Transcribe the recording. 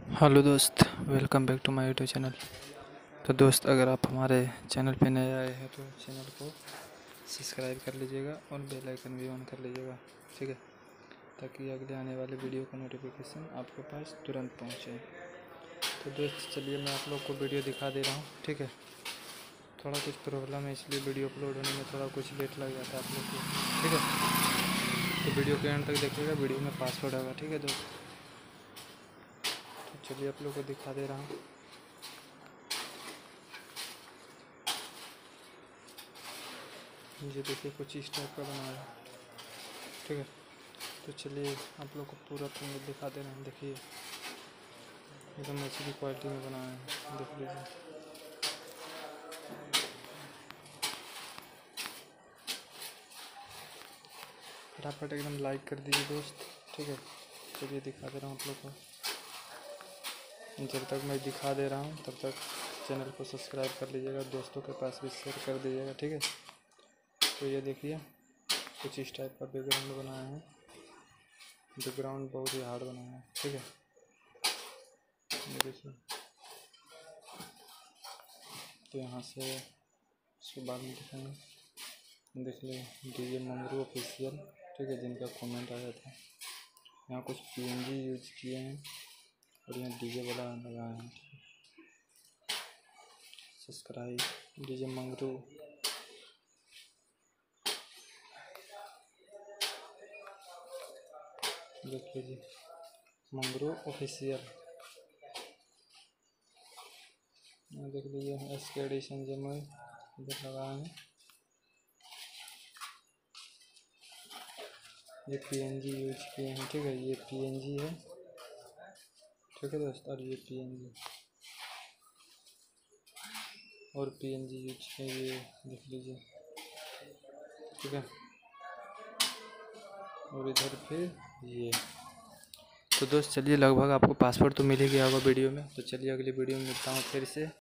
Hello दोस्त, welcome back to my YouTube channel. तो दोस्त, अगर आप हमारे चैनल पे नए आए हैं तो चैनल को सब्सक्राइब कर लीजिएगा और बेल आइकन भी ऑन कर लीजिएगा, ठीक है, ताकि अगले आने वाले वीडियो का नोटिफिकेशन आपके पास तुरंत पहुंचे। तो दोस्त चलिए, मैं आप लोग को वीडियो दिखा दे रहा हूँ, ठीक है। थोड़ा कुछ प्रॉब्लम है, इसलिए वीडियो अपलोड होने में थोड़ा कुछ लेट लग जाता है आप लोग को, ठीक है। तो वीडियो के एंड तक देखिएगा, वीडियो में पासवर्ड होगा, ठीक है दोस्त। तो चलिए आप लोग को दिखा दे रहा हूँ। ये देखिए, कुछ इस टाइप का बना है, ठीक है। तो चलिए आप लोग को पूरा फिंगर दिखा दे रहे हैं। देखिए, एकदम अच्छी की क्वालिटी में बनाया है, देख लीजिए। फटाफट एकदम लाइक कर दीजिए दोस्त, ठीक है। चलिए दिखा दे रहा हूँ आप लोग को। जब तक मैं दिखा दे रहा हूँ तब तक चैनल को सब्सक्राइब कर लीजिएगा, दोस्तों के पास भी शेयर कर दीजिएगा, ठीक है। तो ये देखिए, कुछ इस टाइप का बैकग्राउंड बनाया है। बैकग्राउंड बहुत ही हार्ड बनाया है, ठीक है। ये देखिए, तो यहाँ से उसके बाद में दिखाएंगे। देख लीजिए, डीजे मंगरू ऑफिशियल, ठीक है, जिनका कमेंट आया था। यहाँ कुछ पीएनजी यूज किए हैं और यहाँ डीजे वाला लगाया है। सब्सक्राइब डीजे मंगरू, देख लीजिए, मंगरू ऑफिशियल। देख लीजिए, एसके एडिशन जमल इधर लगाए हैं। ये पीएनजी यूज किए हैं, ठीक है। ये पीएनजी है, ठीक है दोस्त। और ये पीएनजी और पीएनजी यूज किए, ये देख लीजिए, ठीक है। और इधर फिर ये। तो दोस्त चलिए, लगभग आपको पासवर्ड तो मिल ही गया होगा वीडियो में। तो चलिए अगली वीडियो में मिलता हूँ फिर से।